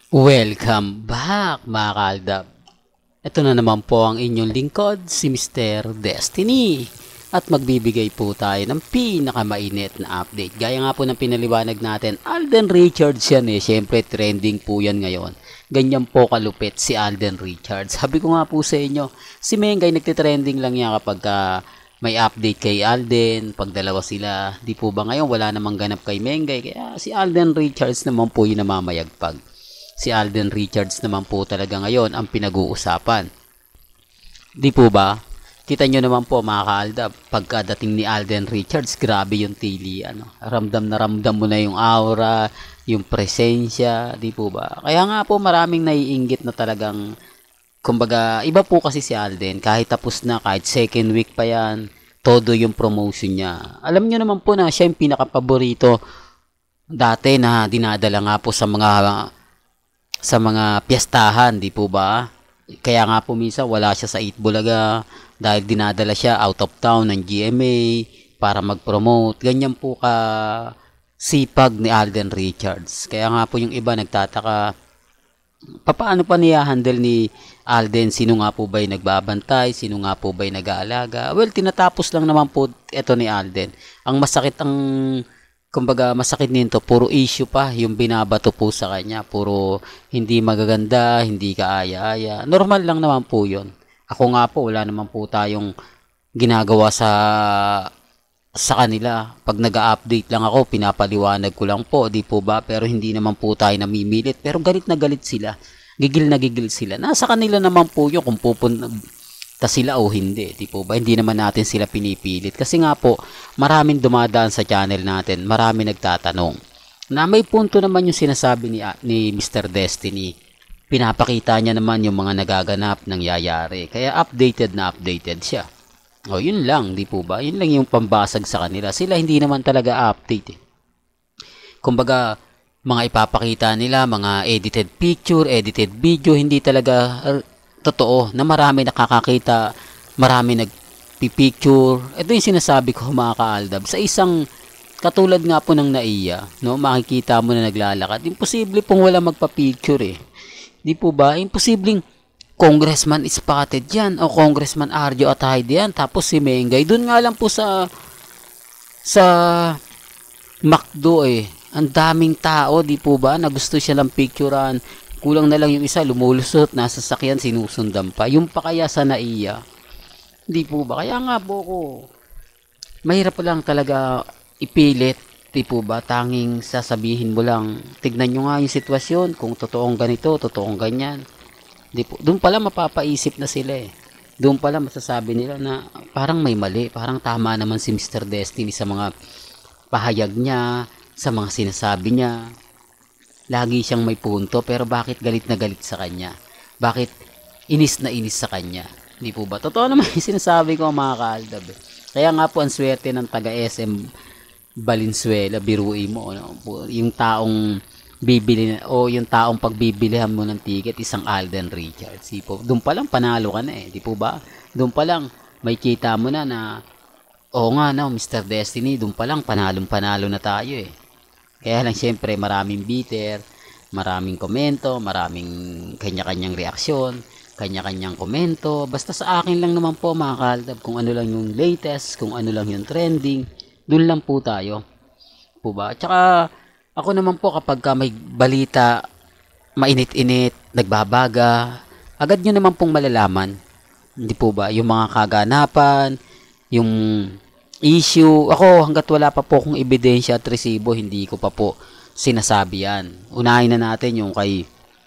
Welcome back mga kaaldab. Ito na naman po ang inyong lingkod, si Mr. Destiny. At magbibigay po tayo ng pinakamainit na update. Gaya nga po ng pinaliwanag natin, Alden Richards yan eh. Siyempre trending po yan ngayon. Ganyan po kalupit si Alden Richards. Sabi ko nga po sa inyo, si Mengay nagtitrending lang yan kapag may update kay Alden, pag dalawa sila. Di po ba ngayon wala namang ganap kay Mengay. Kaya si Alden Richards naman po yung namamayagpag. Si Alden Richards naman po talaga ngayon ang pinag-uusapan. Di po ba? Kita nyo naman po mga kaaldab, pagkadating ni Alden Richards, grabe yung tili. Ramdam na ramdam mo na yung aura, yung presensya, di po ba? Kaya nga po maraming naiinggit na talagang, kumbaga, iba po kasi si Alden, kahit tapos na, kahit second week pa yan, todo yung promotion niya. Alam nyo naman po na siya yung pinakapaborito dati na dinadala nga po sa mga piyestahan, di po ba? Kaya nga po minsan wala siya sa 8 Bulaga dahil dinadala siya out of town ng GMA para mag-promote. Ganyan po ka sipag ni Alden Richards. Kaya nga po yung iba nagtataka, paano pa niya handle ni Alden? Sino nga po ba yung nagbabantay? Sino nga po ba yung nag-aalaga? Well, tinatapos lang naman po ito ni Alden. Kumbaga masakit nito, puro issue pa yung binabato po sa kanya. Puro hindi magaganda, hindi kaaya-aya. Normal lang naman po yun. Ako nga po, wala naman po tayong ginagawa sa kanila. Pag nag-update lang ako, pinapaliwanag ko lang po, di po ba? Pero hindi naman po tayo namimilit. Pero galit na galit sila. Gigil na gigil sila. Nasa kanila naman po yun kung pupunta sila o hindi, di po ba? Hindi naman natin sila pinipilit. Kasi nga po, maraming dumadaan sa channel natin, maraming nagtatanong. Na may punto naman yung sinasabi ni Mr. Destiny. Pinapakita niya naman yung mga nagaganap, nangyayari. Kaya updated na updated siya. O yun lang, di po ba? Yun lang yung pambasag sa kanila. Sila hindi naman talaga update eh. Kumbaga, mga ipapakita nila, mga edited picture, edited video, hindi talaga totoo na marami nakakakita, marami nagpipicture. Ito yung sinasabi ko mga kaaldab. Sa isang katulad nga po ng NAIA, no, makikita mo na naglalakad. Imposible pong wala magpa-picture eh. Di po ba? Imposibleng Congressman Ispatid yan o Congressman Arjo Atayde yan. Tapos si Mengay, dun nga lang po sa McDo eh. Ang daming tao, di po ba, na gusto siya lang picturean. Kulang na lang yung isa, lumulusot, nasa sakyan, sinusundan pa. Yung pa kaya sa NAIA. Hindi po ba? Kaya nga po ko, mahirap lang talaga ipilit. Di po ba? Tanging sasabihin mo lang, tignan nyo nga yung sitwasyon, kung totoong ganito, totoong ganyan. Di po, doon pala mapapaisip na sila eh. Doon pala masasabi nila na parang may mali, parang tama naman si Mr. Destiny sa mga pahayag niya, sa mga sinasabi niya. Lagi siyang may punto, pero bakit galit na galit sa kanya? Bakit inis na inis sa kanya? Di po ba? Totoo naman yung sinasabi ko mga kaaldab eh. Kaya nga po ang swerte ng taga SM Valenzuela, biruin mo, no? Yung taong bibili o yung taong pagbibilihan mo ng ticket, isang Alden Richards. Di po, doon pa lang panalo ka na eh. Di po ba? Doon pa lang may kita mo na oo nga no, Mr. Destiny, doon pa lang panalong-panalo na tayo eh. Kaya lang siyempre maraming bitter, maraming komento, maraming kanya-kanyang reaksyon, kanya-kanyang komento. Basta sa akin lang naman po mga kaaldab, kung ano lang yung latest, kung ano lang yung trending, dun lang po tayo. Po ba? Tsaka ako naman po kapag may balita, mainit-init, nagbabaga, agad nyo naman pong malalaman. Hindi po ba? Yung mga kaganapan, yung issue. Ako, hanggat wala pa po kong ebidensya at resibo, hindi ko pa po sinasabi yan. Unahin na natin yung kay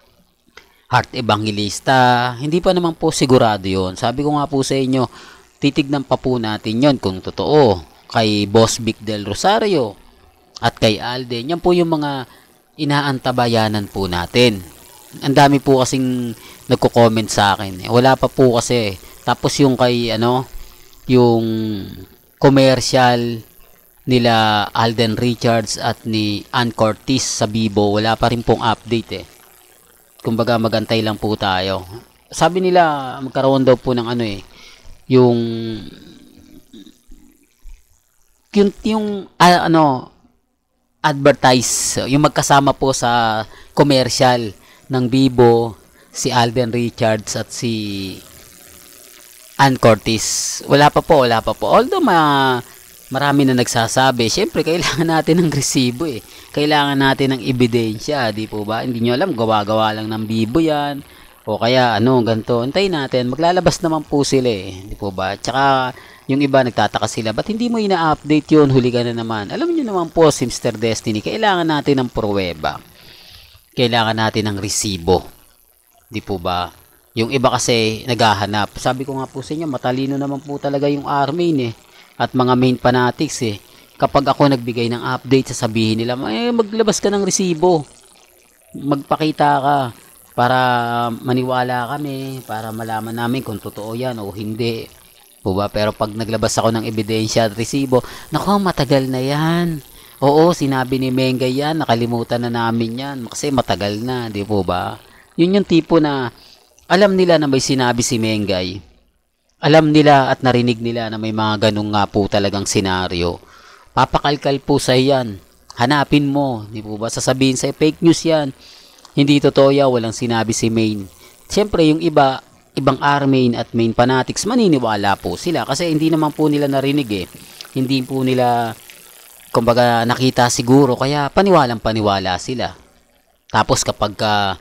Heart Evangelista. Hindi pa naman po sigurado yon. Sabi ko nga po sa inyo, titignan pa po natin yon kung totoo. Kay Boss Vic Del Rosario at kay Alden. Yan po yung mga inaantabayanan po natin. Ang dami po kasing nagko-comment sa akin. Wala pa po kasi. Tapos yung kay yung commercial nila Alden Richards at ni Ann Curtis sa Bibo, wala pa rin pong update eh. Kumbaga magantay lang po tayo. Sabi nila magkaroon daw po ng yung advertise, yung magkasama po sa commercial ng Bibo, si Alden Richards at si Ann Curtis. Wala pa po. Although marami na nagsasabi, syempre kailangan natin ng resibo eh. Kailangan natin ng ebidensya, di po ba? Hindi nyo alam, gawa-gawa lang ng Bibo yan. O kaya ganito. Antayin natin, maglalabas naman po sila eh. Di po ba? Tsaka yung iba nagtataka sila, ba't hindi mo ina-update yun? Huli ka na naman. Alam niyo naman po, si Mr. Destiny, kailangan natin ng pruweba. Kailangan natin ng resibo. Di po ba? Yung iba kasi naghahanap. Sabi ko nga po sa inyo, matalino naman po talaga yung army eh. At mga main fanatics eh. Kapag ako nagbigay ng update, sasabihin nila, maglabas ka ng resibo. Magpakita ka para maniwala kami, para malaman namin kung totoo yan o hindi. Po ba? Pero pag naglabas ako ng ebidensya at resibo, naku, matagal na yan. Oo, sinabi ni Mengay yan, nakalimutan na namin yan kasi matagal na, di po ba? Yun yung tipo na alam nila na may sinabi si Mengay. Alam nila at narinig nila na may mga ganung nga po talagang senaryo. Papakalkal po sa yan. Hanapin mo, di po ba? Sasabihin sa fake news yan. Hindi totoo yan, walang sinabi si Main. Siyempre yung ibang army at main fanatics, maniniwala po sila kasi hindi naman po nila narinig eh. Hindi po nila kumbaga nakita siguro kaya paniwalang-paniwala sila. Tapos kapag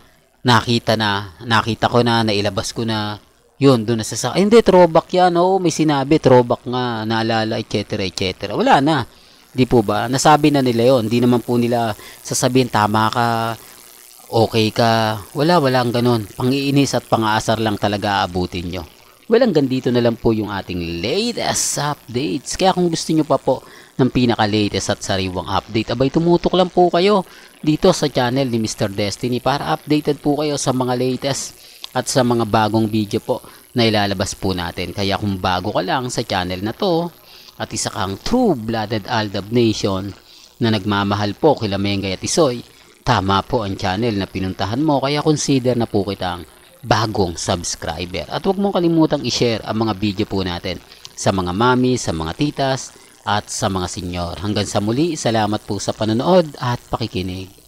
nakita ko na, nailabas ko na, yun, doon na hindi, throwback yan, may sinabi, throwback nga, naalala, etc. etc. Wala na. Di po ba? Nasabi na nila yun. Hindi naman po nila sasabihin, tama ka, okay ka. Walang ganun. Pangiinis at pangaasar lang talaga aabutin nyo. Walang ganito na lang po yung ating latest updates. Kaya kung gusto nyo pa po ng pinaka-latest at sariwang update, abay tumutok lang po kayo dito sa channel ni Mr. Destiny para updated po kayo sa mga latest at sa mga bagong video po na ilalabas po natin. Kaya kung bago ka lang sa channel na to at isa kang true-blooded Aldab Nation na nagmamahal po kila Mengay at Isoy, tama po ang channel na pinuntahan mo, kaya consider na po kitang bagong subscriber. At huwag mong kalimutang i-share ang mga video po natin sa mga mami, sa mga titas, at sa mga senyor. Hanggang sa muli, salamat po sa panonood at pakikinig.